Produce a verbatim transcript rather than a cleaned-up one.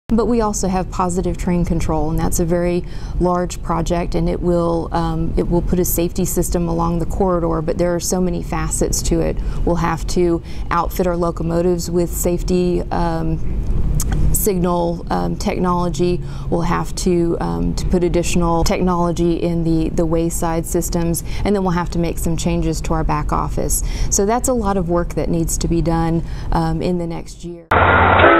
But we also have positive train control, and that's a very large project, and it will um, it will put a safety system along the corridor, but there are so many facets to it. We'll have to outfit our locomotives with safety um, signal um, technology. We'll have to, um, to put additional technology in the, the wayside systems, and then we'll have to make some changes to our back office. So that's a lot of work that needs to be done um, in the next year.